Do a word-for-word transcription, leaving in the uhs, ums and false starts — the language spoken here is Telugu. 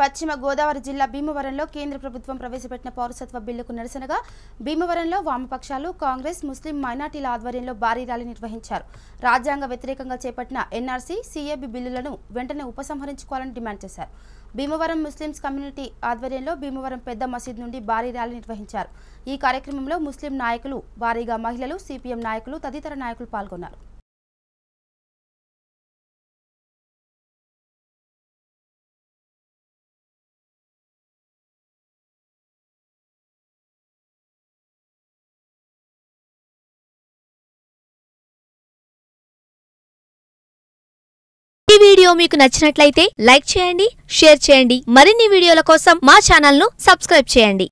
పశ్చిమ గోదావరి జిల్లా భీమవరంలో కేంద్ర ప్రభుత్వం ప్రవేశపెట్టిన పౌరసత్వ బిల్లుకు నిరసనగా భీమవరంలో వామపక్షాలు కాంగ్రెస్ ముస్లిం మైనార్టీల ఆధ్వర్యంలో భారీ ర్యాలీ నిర్వహించారు. రాజ్యాంగ వ్యతిరేకంగా చేపట్టిన ఎన్ఆర్సీ సీఏబీ బిల్లులను వెంటనే ఉపసంహరించుకోవాలని డిమాండ్ చేశారు. భీమవరం ముస్లింస్ కమ్యూనిటీ ఆధ్వర్యంలో భీమవరం పెద్ద మసీద్ నుండి భారీ ర్యాలీ నిర్వహించారు. ఈ కార్యక్రమంలో ముస్లిం నాయకులు, భారీగా మహిళలు, సిపిఎం నాయకులు తదితర నాయకులు పాల్గొన్నారు. ఈ వీడియో మీకు నచ్చినట్లయితే లైక్ చేయండి, షేర్ చేయండి. మరిన్ని వీడియోల కోసం మా ఛానల్ ను సబ్స్క్రైబ్ చేయండి.